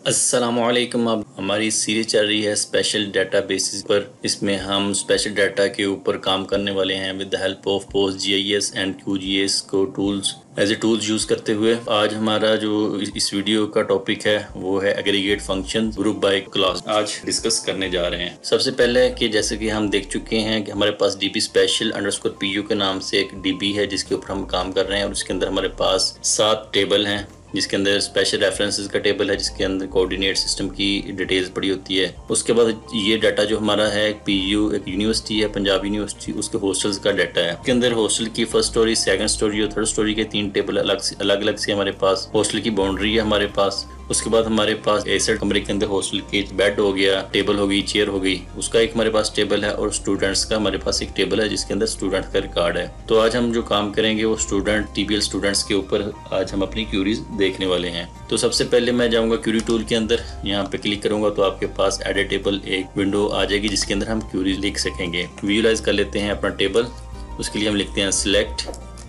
अस्सलामुअलैकुम। अब हमारी सीरीज चल रही है स्पेशल डाटा बेसिस पर। इसमें हम स्पेशल डाटा के ऊपर काम करने वाले हैं with the help of PostGIS and QGIS को tools as a tools use करते हुए। आज हमारा जो इस वीडियो का टॉपिक है वो है aggregate function group by class. आज डिस्कस करने जा रहे हैं। सबसे पहले कि जैसे कि हम देख चुके हैं कि हमारे पास डीबी स्पेशल अंडरस्कोर पीयू के नाम से एक डीबी है जिसके ऊपर हम काम कर रहे हैं और उसके अंदर हमारे पास 7 टेबल हैं, जिसके अंदर स्पेशल रेफरेंसेस का टेबल है, जिसके अंदर कोऑर्डिनेट सिस्टम की डिटेल्स पड़ी होती है। उसके बाद ये डाटा जो हमारा है पीयू एक यूनिवर्सिटी है, पंजाब यूनिवर्सिटी, उसके हॉस्टल्स का डाटा है। उसके अंदर हॉस्टल की फर्स्ट स्टोरी, सेकंड स्टोरी और थर्ड स्टोरी के 3 टेबल अलग अलग से हमारे पास। हॉस्टल की बाउंड्री है हमारे पास। उसके बाद हमारे पास एसेट कमरे के अंदर हॉस्टल के बेड हो गया, टेबल हो गई, चेयर हो गई, उसका एक हमारे पास टेबल है। और स्टूडेंट्स का हमारे पास एक टेबल है जिसके अंदर स्टूडेंट का रिकॉर्ड है। तो आज हम जो काम करेंगे वो स्टूडेंट टीबीएल स्टूडेंट्स के ऊपर आज हम अपनी क्यूरीज देखने वाले हैं। तो सबसे पहले मैं जाऊंगा क्यूरी टूल के अंदर, यहाँ पे क्लिक करूंगा तो आपके पास एडिट टेबल एक विंडो आ जाएगी जिसके अंदर हम क्यूरीज लिख सकेंगे। विजुअलाइज कर लेते हैं अपना टेबल। उसके लिए हम लिखते हैं select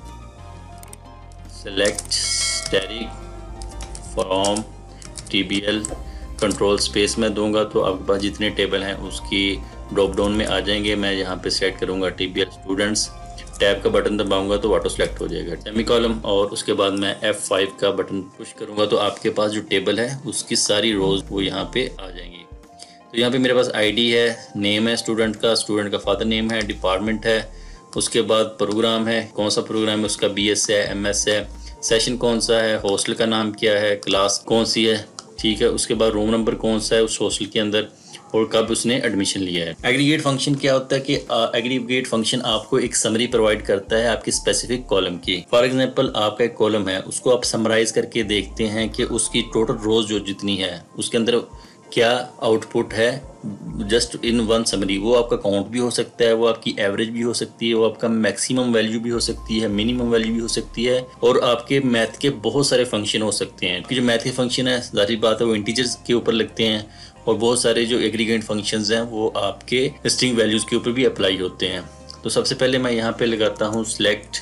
static from TBL control space में दूंगा तो आपके पास जितने टेबल हैं उसकी ड्रॉप डाउन में आ जाएंगे। मैं यहाँ पे सेलेक्ट करूंगा टीबीएल स्टूडेंट्स, टैब का बटन दबाऊंगा तो ऑटो सेलेक्ट हो जाएगा सेमीकॉलम, और उसके बाद मैं F5 का बटन पुश करूंगा तो आपके पास जो टेबल है उसकी सारी रोज वो यहाँ पे आ जाएंगी। तो यहाँ पे मेरे पास आईडी है, नेम है स्टूडेंट का फादर नेम है, डिपार्टमेंट है, उसके बाद प्रोग्राम है, कौन सा प्रोग्राम है उसका BS है, MS है, सेशन कौन सा है, हॉस्टल का नाम क्या है, क्लास कौन सी है, ठीक है, उसके बाद रूम नंबर कौन सा है उस हॉस्टल के अंदर और कब उसने एडमिशन लिया है। एग्रीगेट फंक्शन क्या होता है कि एग्रीगेट फंक्शन आपको एक समरी प्रोवाइड करता है आपकी स्पेसिफिक कॉलम की। फॉर एग्जांपल आपका एक कॉलम है, उसको आप समराइज करके देखते हैं कि उसकी टोटल रोज जो जितनी है उसके अंदर क्या आउटपुट है जस्ट इन वन समरी। वो आपका काउंट भी हो सकता है, वो आपकी एवरेज भी हो सकती है, वो आपका मैक्सिमम वैल्यू भी हो सकती है, मिनिमम वैल्यू भी हो सकती है, और आपके मैथ के बहुत सारे फंक्शन हो सकते हैं। जो मैथ के फंक्शन है जाहिर बात है वो इंटीजर्स के ऊपर लगते हैं, और बहुत सारे जो एग्रीगेट फंक्शंस हैं वो आपके स्ट्रिंग वैल्यूज के ऊपर भी अप्लाई होते हैं। तो सबसे पहले मैं यहाँ पे लगाता हूँ सिलेक्ट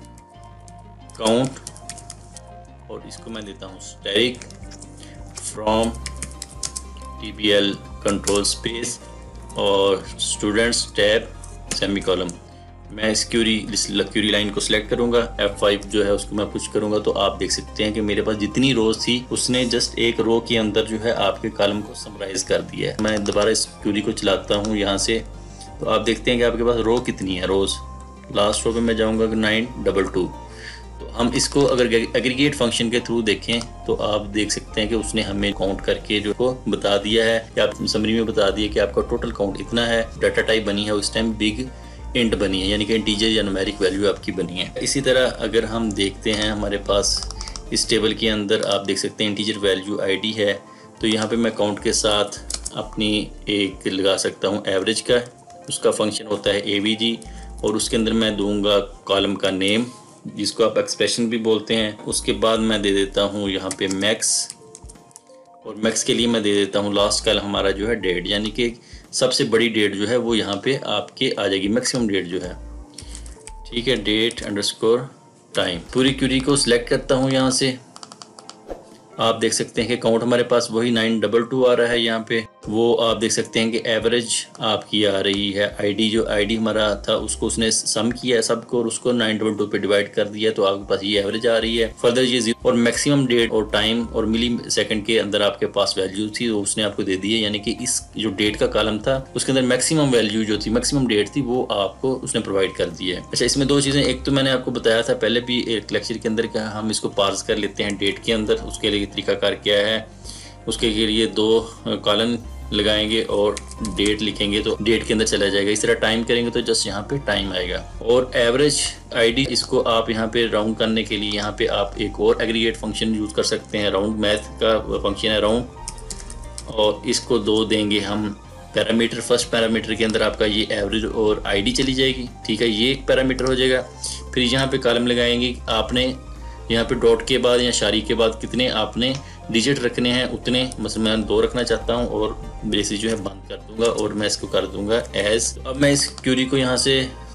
काउंट और इसको मैं देता हूँ static from TBL control space और स्टूडेंट्स टैब सेमीकॉलम। मैं इस क्यूरी लाइन को सिलेक्ट करूंगा, F5 जो है उसको मैं पुश करूंगा तो आप देख सकते हैं कि मेरे पास जितनी रोज थी उसने जस्ट एक रो के अंदर जो है आपके कॉलम को समराइज कर दिया है। मैं दोबारा इस क्यूरी को चलाता हूं यहाँ से तो आप देखते हैं कि आपके पास रो कितनी है। रोज लास्ट रो पे मैं जाऊंगा 922। तो हम इसको अगर एग्रीगेट फंक्शन के थ्रू देखें तो आप देख सकते हैं कि उसने हमें काउंट करके जो को बता दिया है या समरी में बता दिया कि आपका टोटल काउंट इतना है। डाटा टाइप बनी है उस टाइम बिग इंट बनी है, यानी कि इंटीजर या न्यूमेरिक वैल्यू आपकी बनी है। इसी तरह अगर हम देखते हैं हमारे पास इस टेबल के अंदर आप देख सकते हैं इंटीजर वैल्यू आईडी है, तो यहाँ पे मैं काउंट के साथ अपनी एक लगा सकता हूँ एवरेज का। उसका फंक्शन होता है AVG और उसके अंदर मैं दूंगा कॉलम का नेम जिसको आप एक्सप्रेशन भी बोलते हैं। उसके बाद मैं दे देता हूँ यहाँ पे मैक्स, और मैक्स के लिए मैं दे देता हूँ लास्ट कॉलम हमारा जो है डेट, यानी कि सबसे बड़ी डेट जो है वो यहाँ पे आपके आ जाएगी, मैक्सिमम डेट जो है, ठीक है, डेट अंडरस्कोर टाइम। पूरी क्यूरी को सिलेक्ट करता हूँ यहाँ से। आप देख सकते हैं कि काउंट हमारे पास वही 922 आ रहा है यहाँ पे। वो आप देख सकते हैं कि एवरेज आपकी आ रही है। आईडी हमारा था उसको उसने सम किया है सबको और उसको 922 पे डिवाइड कर दिया तो आपके पास ये एवरेज आ रही है। फर्दर ये और मैक्सिमम डेट और टाइम और मिली सेकंड के अंदर आपके पास वैल्यू थी वो उसने आपको दे दी है, यानी कि इस जो डेट का कॉलम था उसके अंदर मैक्सिमम वैल्यू जो थी, मैक्सिमम डेट थी, वो आपको उसने प्रोवाइड कर दी है। अच्छा, इसमें 2 चीज़ें, एक तो मैंने आपको बताया था पहले भी एक लेक्चर के अंदर कि हम इसको पार्स कर लेते हैं डेट के अंदर। उसके लिए तरीकाकार क्या है, उसके लिए 2 कॉलन लगाएंगे और डेट लिखेंगे तो डेट के अंदर चला जाएगा। इस तरह टाइम करेंगे तो जस्ट यहाँ पे टाइम आएगा। और एवरेज आईडी इसको आप यहाँ पे राउंड करने के लिए यहाँ पे आप एक और एग्रीगेट फंक्शन यूज कर सकते हैं। राउंड मैथ का फंक्शन है राउंड, और इसको 2 देंगे हम पैरामीटर। फर्स्ट पैरामीटर के अंदर आपका ये एवरेज और आईडी चली जाएगी, ठीक है, ये एक पैरामीटर हो जाएगा। फिर यहाँ पे कॉलम लगाएंगे, आपने यहाँ पे डॉट के बाद या शारी के बाद कितने आपने डिजिट रखने हैं उतने, मतलब मैं 2 रखना चाहता हूँ और बेसिस जो है बंद कर दूंगा और मैं इसको कर दूंगा एज। अब मैं इस क्यूरी को यहाँ से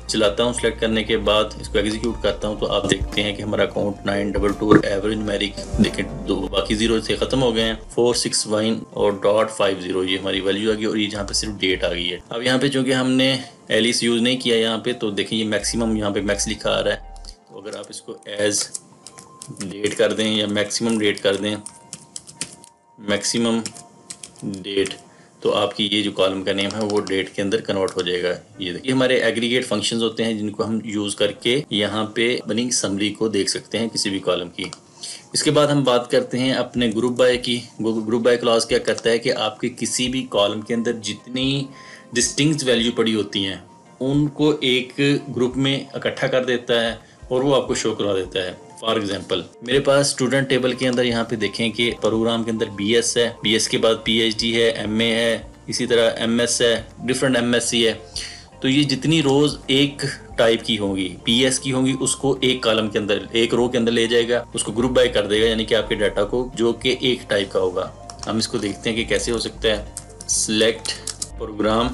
चलाता हूँ। सेलेक्ट करने के बाद इसको एग्जीक्यूट करता हूँ तो आप देखते हैं कि हमारा अकाउंट 922 और एवरेज न्यूमेरिक देखें दो बाकी जीरो से खत्म हो गए हैं। 461 और .50 ये हमारी वैल्यू आ गई और ये जहाँ पे सिर्फ डेट आ गई है। अब यहाँ पे चूंकि हमने एलिस यूज नहीं किया यहाँ पे, तो देखें ये मैक्सिमम यहाँ पे मैक्स लिखा आ रहा है। तो अगर आप इसको एज डेट कर दें या मैक्सिमम डेट कर दें, मैक्सिमम डेट, तो आपकी ये जो कॉलम का नेम है वो डेट के अंदर कन्वर्ट हो जाएगा। ये देखिए हमारे एग्रीगेट फंक्शंस होते हैं जिनको हम यूज़ करके यहाँ पे बनी समरी को देख सकते हैं किसी भी कॉलम की। इसके बाद हम बात करते हैं अपने ग्रुप बाय की। ग्रुप बाय क्लॉज क्या करता है कि आपके किसी भी कॉलम के अंदर जितनी डिस्टिंक्ट वैल्यू पड़ी होती हैं उनको एक ग्रुप में इकट्ठा कर देता है और वो आपको शो करवा देता है। फॉर एग्जाम्पल मेरे पास स्टूडेंट टेबल के अंदर यहाँ पे देखें कि प्रोग्राम के अंदर BS है, BS के बाद PhD है, MA है, इसी तरह MS है, डिफरेंट MSc है। तो ये जितनी रोज एक टाइप की होंगी, PS की होंगी, उसको एक कॉलम के अंदर एक रो के अंदर ले जाएगा, उसको ग्रुप बाय कर देगा, यानी कि आपके डाटा को जो कि एक टाइप का होगा। हम इसको देखते हैं कि कैसे हो सकता है। सिलेक्ट प्रोग्राम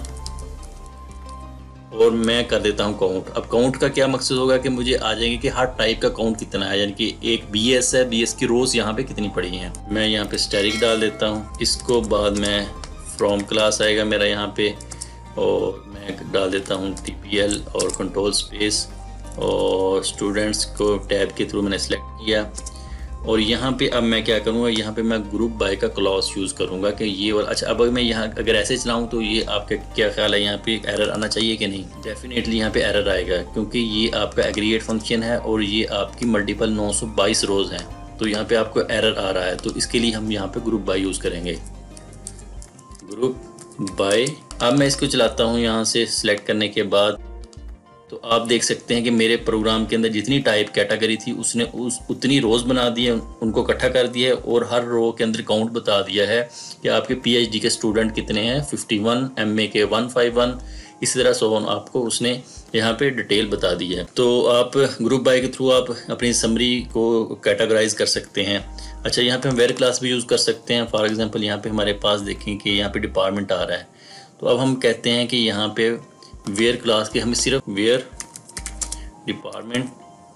और मैं कर देता हूँ काउंट। अब काउंट का क्या मकसद होगा कि मुझे आ जाएंगे कि हर टाइप का काउंट कितना है, यानी कि एक BS है, BS की रोज यहाँ पे कितनी पड़ी हैं। मैं यहाँ पे स्टैटिक डाल देता हूँ। इसको बाद में फ्रॉम क्लास आएगा मेरा यहाँ पे और मैं डाल देता हूँ TPL और कंट्रोल स्पेस और स्टूडेंट्स को टैब के थ्रू मैंने सेलेक्ट किया। और यहाँ पे अब मैं क्या करूँगा, यहाँ पे मैं ग्रुप बाय का क्लॉज यूज़ करूँगा कि ये वाला। अच्छा अब मैं यहाँ अगर ऐसे चलाऊँ तो ये आपका क्या ख्याल है, यहाँ पे एरर आना चाहिए कि नहीं? डेफिनेटली यहाँ पे एरर आएगा क्योंकि ये आपका एग्रीगेट फंक्शन है और ये आपकी मल्टीपल 922 रोज हैं, तो यहाँ पे आपको एरर आ रहा है। तो इसके लिए हम यहाँ पे ग्रुप बाय यूज़ करेंगे, ग्रुप बाय। अब मैं इसको चलाता हूँ यहाँ से सिलेक्ट करने के बाद, तो आप देख सकते हैं कि मेरे प्रोग्राम के अंदर जितनी टाइप कैटेगरी थी उसने उतनी रोज बना दी है, उनको इकट्ठा कर दिया है और हर रो के अंदर काउंट बता दिया है कि आपके PhD के स्टूडेंट कितने हैं, 51, MA के 151, इसी तरह सो ऑन आपको उसने यहाँ पे डिटेल बता दी है। तो आप ग्रुप बाय के थ्रू आप अपनी समरी को कैटेगराइज कर सकते हैं। अच्छा यहाँ पे हम वेयर क्लास भी यूज़ कर सकते हैं। फॉर एग्जांपल यहाँ पे हमारे पास देखें कि यहाँ पे डिपार्टमेंट आ रहा है, तो अब हम कहते हैं कि यहाँ पे वेयर क्लास के हमें सिर्फ where department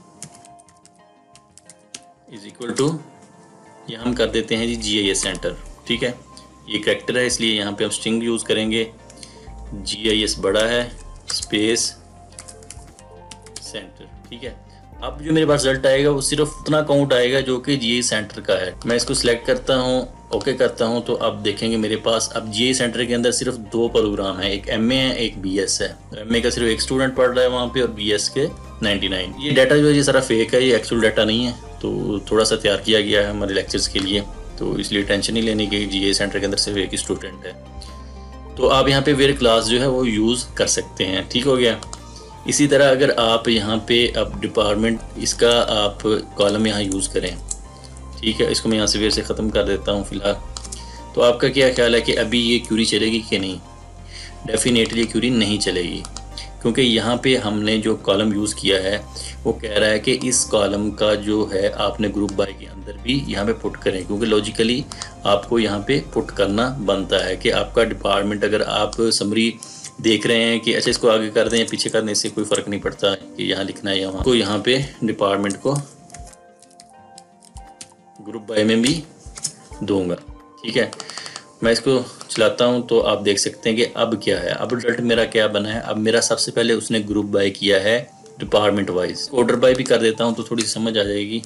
is equal to, यहाँ हम कर देते हैं जी GIS सेंटर। ठीक है, ये कैरेक्टर है इसलिए यहाँ पे हम स्ट्रिंग यूज़ करेंगे। GIS बड़ा है स्पेस सेंटर। ठीक है, अब जो मेरे पास रिजल्ट आएगा वो सिर्फ उतना काउंट आएगा जो कि GIS सेंटर का है। मैं इसको सिलेक्ट करता हूँ, ओके करता हूँ, तो अब देखेंगे मेरे पास अब GIS सेंटर के अंदर सिर्फ 2 प्रोग्राम है, एक MA है एक BS है। MA का सिर्फ एक स्टूडेंट पढ़ रहा है वहाँ पे और BS के 99। ये डाटा जो है ये सारा फेक है, ये एक्चुअल डाटा नहीं है, तो थोड़ा सा तैयार किया गया है हमारे लेक्चर्स के लिए, तो इसलिए टेंशन नहीं लेने की। GIS सेंटर के अंदर सिर्फ एक स्टूडेंट है, तो आप यहाँ पे वेयर क्लास जो है वो यूज़ कर सकते हैं। ठीक हो गया। इसी तरह अगर आप यहाँ पे अब डिपार्टमेंट इसका आप कॉलम यहाँ यूज़ करें, ठीक है, इसको मैं यहाँ से वेयर से ख़त्म कर देता हूँ फ़िलहाल। तो आपका क्या ख्याल है कि अभी ये क्यूरी चलेगी कि नहीं? डेफिनेटली क्यूरी नहीं चलेगी, क्योंकि यहाँ पे हमने जो कॉलम यूज़ किया है वो कह रहा है कि इस कॉलम का जो है आपने ग्रुप बाय के अंदर भी यहाँ पे पुट करें, क्योंकि लॉजिकली आपको यहाँ पे पुट करना बनता है कि आपका डिपार्टमेंट, अगर आप समरी देख रहे हैं कि अच्छा इसको आगे कर दें या पीछे कर दें, इससे कोई फ़र्क नहीं पड़ता कि यहाँ लिखना है या वहाँ, तो यहाँ पे डिपार्टमेंट को ग्रुप बाय में भी दूंगा। ठीक है, मैं इसको चलाता हूँ तो आप देख सकते हैं कि अब क्या है, अब रिजल्ट मेरा क्या बना है। अब मेरा सबसे पहले उसने ग्रुप बाय किया है डिपार्टमेंट वाइज। ऑर्डर बाय भी कर देता हूँ तो थोड़ी समझ आ जाएगी।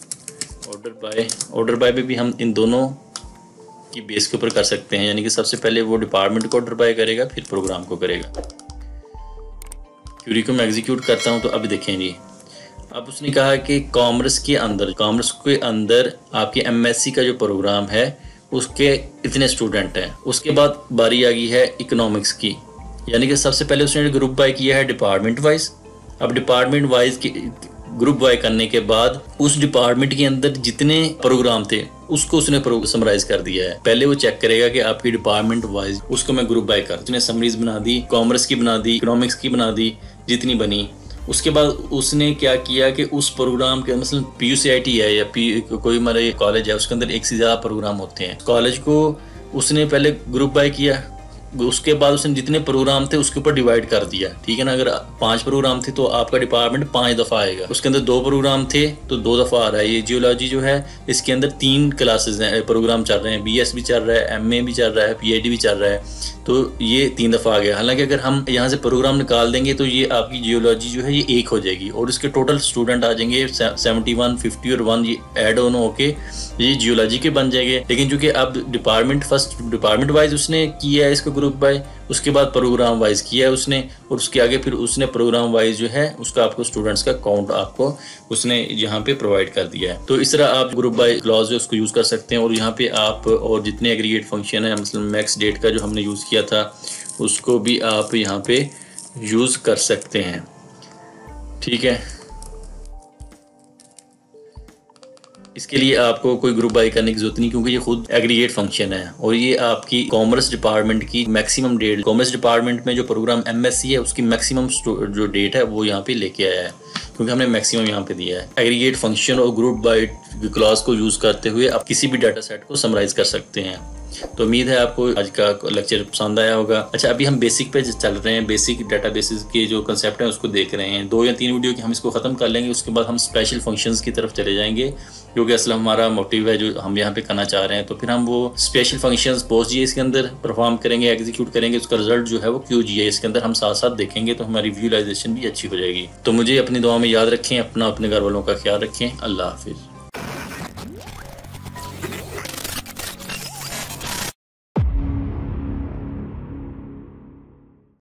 ऑर्डर बाय में भी हम इन दोनों की बेस के ऊपर कर सकते हैं, यानी कि सबसे पहले वो डिपार्टमेंट को ऑर्डर बाय करेगा फिर प्रोग्राम को करेगा। क्यूरी को मैं एग्जीक्यूट करता हूँ तो अब देखें जी, अब उसने कहा कि कॉमर्स के अंदर आपके MSc का जो प्रोग्राम है उसके इतने स्टूडेंट हैं। उसके बाद बारी आ गई है इकोनॉमिक्स की, यानी कि सबसे पहले उसने ग्रुप बाय किया है डिपार्टमेंट वाइज। अब डिपार्टमेंट वाइज की ग्रुप बाय करने के बाद उस डिपार्टमेंट के अंदर जितने प्रोग्राम थे उसको उसने समराइज कर दिया है। पहले वो चेक करेगा कि आपकी डिपार्टमेंट वाइज उसको मैं ग्रुप बाय कर, उसने समरीज बना दी, कॉमर्स की बना दी, इकोनॉमिक्स की बना दी, जितनी बनी। उसके बाद उसने क्या किया कि उस प्रोग्राम के मतलब PUCIT है या कोई हमारे कॉलेज है उसके अंदर एक से ज़्यादा प्रोग्राम होते हैं, कॉलेज को उसने पहले ग्रुप बाय किया उसके बाद उसने जितने प्रोग्राम थे उसके ऊपर डिवाइड कर दिया, ठीक है ना। अगर 5 प्रोग्राम थे तो आपका डिपार्टमेंट 5 दफ़ा आएगा। उसके अंदर 2 प्रोग्राम थे तो 2 दफ़ा आ रहा है। ये जियोलॉजी जो है इसके अंदर 3 क्लासेस हैं, प्रोग्राम चल रहे हैं, BS भी चल रहा है, MA भी चल रहा है, PhD भी चल रहा है, तो ये 3 दफ़ा आ गया। हालांकि अगर हम यहाँ से प्रोग्राम निकाल देंगे तो ये आपकी जियोलॉजी जो है ये 1 हो जाएगी और इसके टोटल स्टूडेंट आ जाएंगे 71, 50 और 1 ये ऐड ऑन होके ये जियोलॉजी के बन जाएंगे। लेकिन चूंकि अब फर्स्ट डिपार्टमेंट वाइज उसने किया है इसको ग्रुप बाय, उसके बाद प्रोग्राम वाइज किया है उसने, और उसके आगे फिर उसने प्रोग्राम वाइज जो है उसका आपको स्टूडेंट्स का काउंट आपको उसने यहाँ पे प्रोवाइड कर दिया है। तो इस तरह आप ग्रुप बाय क्लॉज है उसको यूज़ कर सकते हैं। और यहाँ पे आप और जितने एग्रीगेट फंक्शन है, मतलब मैक्स डेट का जो हमने यूज़ किया था उसको भी आप यहाँ पे यूज़ कर सकते हैं, ठीक है। इसके लिए आपको कोई ग्रुप बाय करने की जरूरत नहीं, क्योंकि ये खुद एग्रीगेट फंक्शन है और ये आपकी कॉमर्स डिपार्टमेंट की मैक्सिमम डेट, कॉमर्स डिपार्टमेंट में जो प्रोग्राम MSc है उसकी मैक्सिमम जो डेट है वो यहाँ पे लेके आया है, क्योंकि हमने मैक्सिमम यहाँ पे दिया है। एग्रीगेट फंक्शन और ग्रुप बाय क्लॉज को यूज करते हुए आप किसी भी डाटा सेट को समराइज कर सकते हैं। तो उम्मीद है आपको आज का लेक्चर पसंद आया होगा। अच्छा, अभी हम बेसिक पे चल रहे हैं, बेसिक डेटाबेसेस के जो कंसेप्ट हैं उसको देख रहे हैं। 2 या 3 वीडियो की हम इसको ख़त्म कर लेंगे, उसके बाद हम स्पेशल फंक्शंस की तरफ चले जाएंगे, क्योंकि असल हमारा मोटिव है जो हम यहाँ पे करना चाह रहे हैं। तो फिर हम वो स्पेशल फंक्शंस PostGIS के अंदर परफॉर्म करेंगे, एग्जीक्यूट करेंगे, उसका रिजल्ट जो है वो QGIS के अंदर हम साथ साथ देखेंगे, तो हमारी विजुअलाइजेशन भी अच्छी हो जाएगी। तो मुझे अपनी दुआ में याद रखें, अपने घर वालों का ख्याल रखें। अल्लाह हाफिज़।